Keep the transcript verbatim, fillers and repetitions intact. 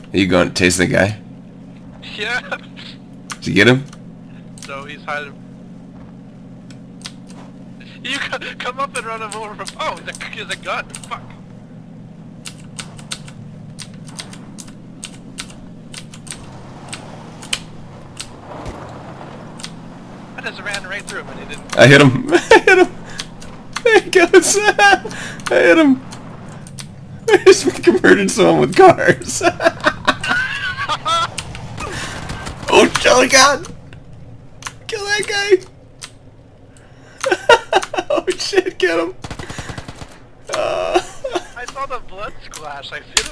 Are you going to chase the guy? Yeah. Did you get him? So he's hiding. You come up and run him over from. Oh, there's a gun. Fuck. I just ran right through him and he didn't. I hit him. I hit him. There he goes. I hit him. I just converted someone with cars. Oh, oh God! Kill that guy! Oh shit, get him! Uh. I saw the blood splash. I hit